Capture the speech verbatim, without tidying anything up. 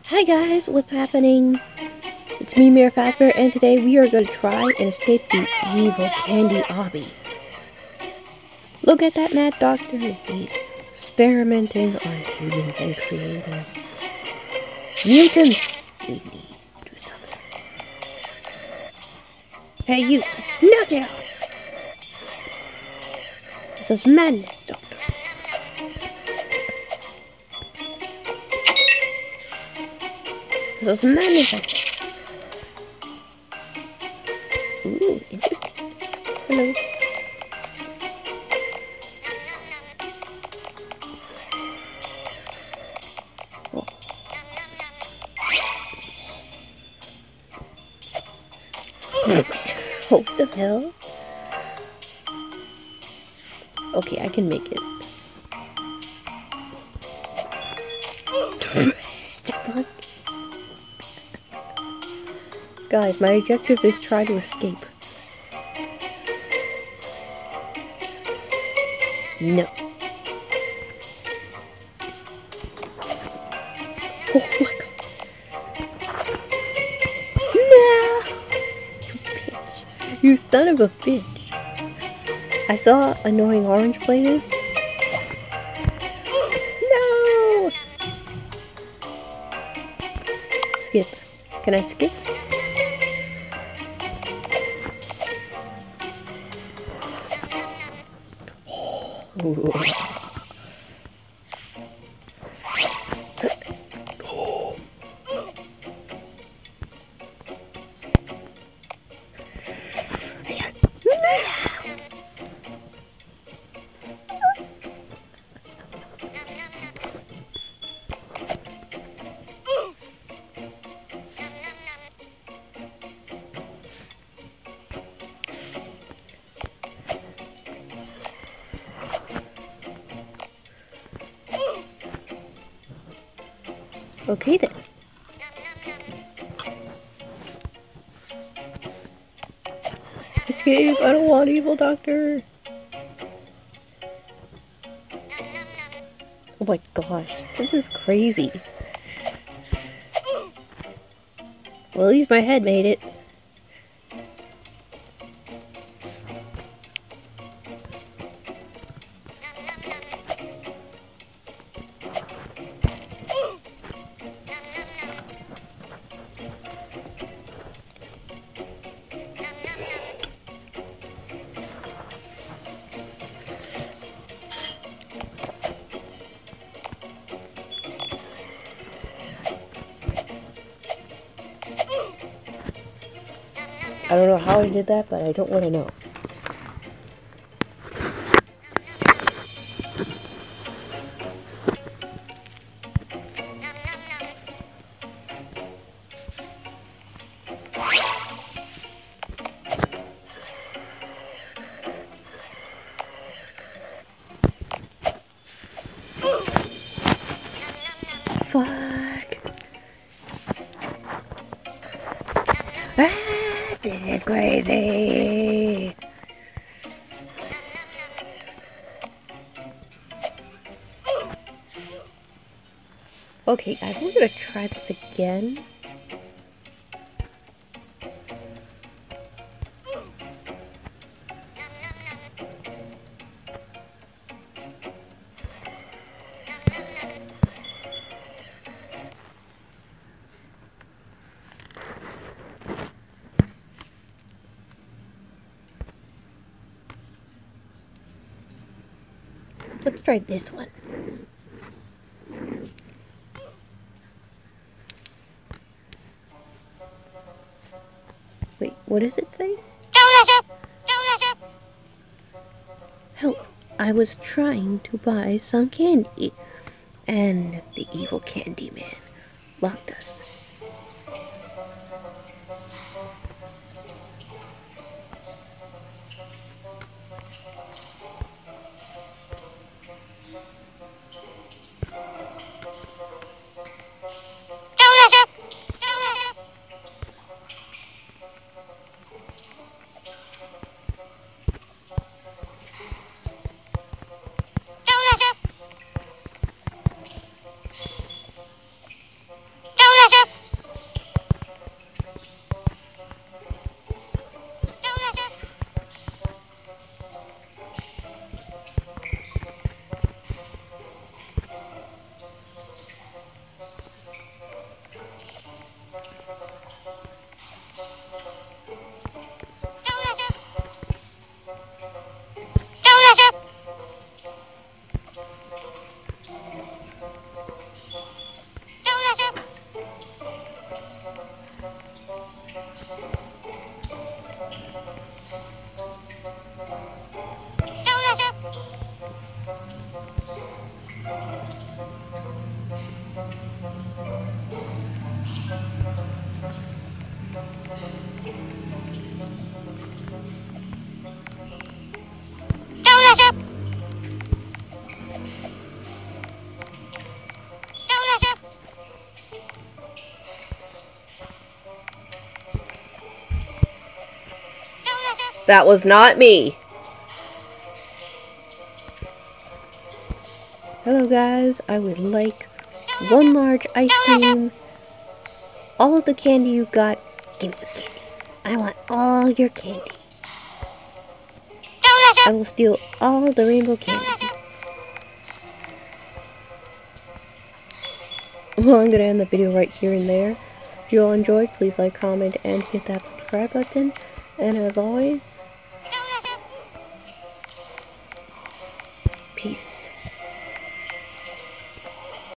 Hi guys, what's happening? It's me, Mayor Fazbear, and today we are going to try and escape the evil Candy Obby. Look at that mad doctor. He's experimenting on humans and creating mutants. We need to stop it. Hey you, knock it off! This is madness, doctor. This is madness, I said. Ooh, interesting. Hello. Oh. What the hell? Okay, I can make it. Guys, my objective is try to escape. No. Oh my god. No! You bitch. You son of a bitch. I saw Annoying Orange play this. No! Skip. Can I skip? Ooh. Okay then. Escape! I don't want evil doctor! Oh my gosh, this is crazy. Well, at least my head made it. I don't know how I did that, but I don't want to know. Fuck. Ah, this is crazy. Okay guys, we're gonna try this again. Let's try this one. Wait, what does it say? Help! I was trying to buy some candy, and the evil candy man locked us. That was not me. Hello guys, I would like one large ice cream. All of the candy you got, give me some candy. I want all your candy. I will steal all the rainbow candy. Well, I'm going to end the video right here and there. If you all enjoyed, please like, comment, and hit that subscribe button. And as always,